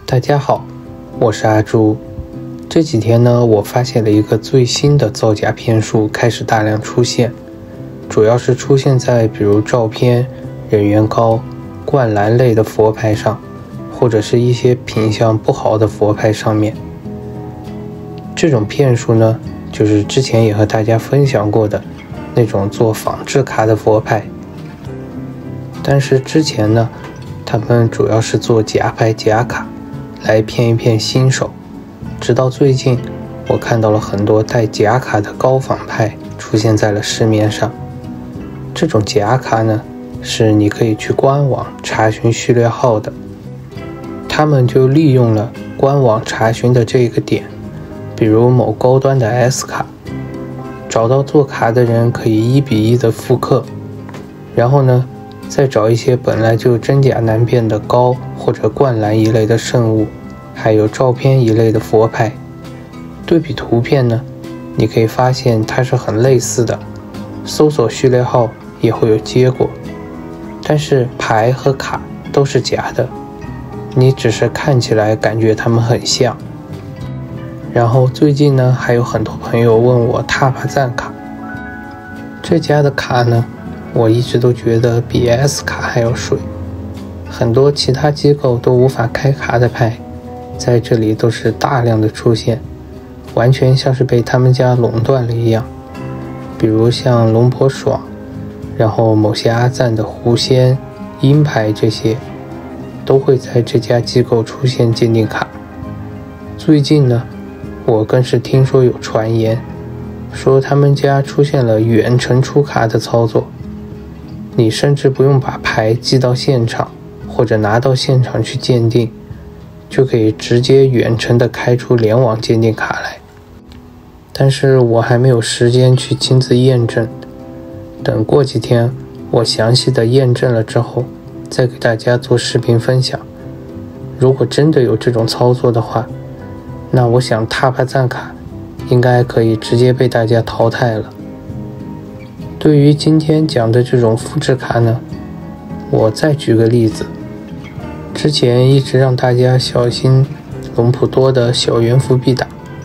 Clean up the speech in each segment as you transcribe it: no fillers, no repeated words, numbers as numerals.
大家好，我是阿朱。这几天呢，我发现了一个最新的造假骗术开始大量出现，主要是出现在比如照片、人缘高、灌篮类的佛牌上，或者是一些品相不好的佛牌上面。这种骗术呢，就是之前也和大家分享过的那种做仿制卡的佛牌，但是之前呢，他们主要是做假牌假卡来骗一骗新手，直到最近我看到了很多带假卡的高仿牌出现在了市面上。这种假卡呢，是你可以去官网查询序列号的，他们就利用了官网查询的这个点，比如某高端的 S 卡，找到做卡的人可以1比1的复刻，然后呢再找一些本来就真假难辨的高或者灌篮一类的圣物，还有照片一类的佛牌，对比图片呢，你可以发现它是很类似的，搜索序列号也会有结果，但是牌和卡都是假的，你只是看起来感觉它们很像。然后最近呢，还有很多朋友问我塔帕赞卡，这家的卡呢，我一直都觉得比 S 卡还要水，很多其他机构都无法开卡的牌，在这里都是大量的出现，完全像是被他们家垄断了一样。比如像龙婆爽，然后某些阿赞的狐仙、鹰牌这些，都会在这家机构出现鉴定卡。最近呢，我更是听说有传言，说他们家出现了远程出卡的操作，你甚至不用把牌寄到现场，或者拿到现场去鉴定，就可以直接远程的开出联网鉴定卡来。但是我还没有时间去亲自验证，等过几天我详细的验证了之后，再给大家做视频分享。如果真的有这种操作的话，那我想塔帕赞卡应该可以直接被大家淘汰了。对于今天讲的这种复制卡呢，我再举个例子，之前一直让大家小心龙普多的小猿伏必打，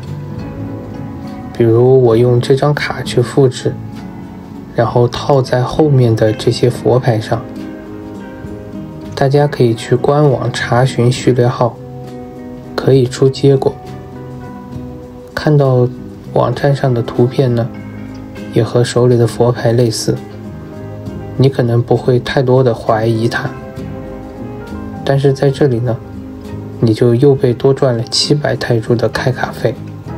比如我用这张卡去复制，然后套在后面的这些佛牌上，大家可以去官网查询序列号，可以出结果。看到网站上的图片呢，也和手里的佛牌类似，你可能不会太多的怀疑它，但是在这里呢，你就又被多赚了700泰铢的开卡费。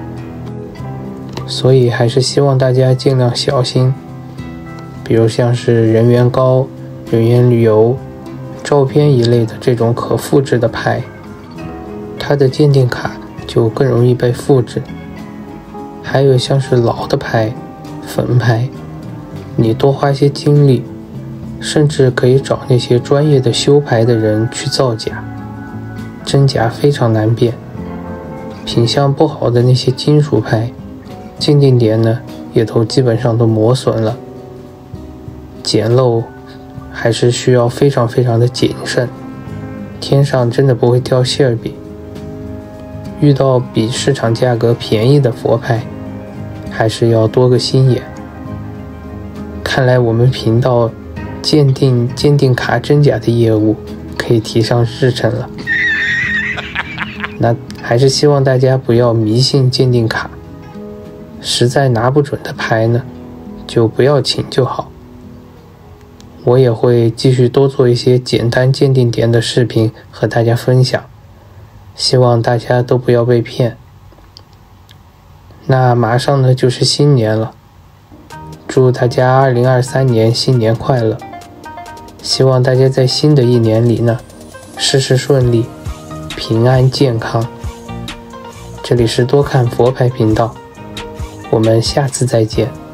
所以还是希望大家尽量小心，比如像是人缘高、人缘旅游、照片一类的这种可复制的牌，它的鉴定卡就更容易被复制。还有像是老的牌、粉牌，你多花些精力，甚至可以找那些专业的修牌的人去造假，真假非常难辨。品相不好的那些金属牌，鉴定点呢也都基本上都磨损了，捡漏还是需要非常的谨慎，天上真的不会掉馅儿饼。遇到比市场价格便宜的佛牌，还是要多个心眼。看来我们频道鉴定卡真假的业务可以提上日程了。那还是希望大家不要迷信鉴定卡，实在拿不准的牌呢，就不要请就好。我也会继续多做一些简单鉴定点的视频和大家分享，希望大家都不要被骗。那马上呢就是新年了，祝大家2023年新年快乐，希望大家在新的一年里呢，事事顺利，平安健康。这里是多看佛牌频道，我们下次再见。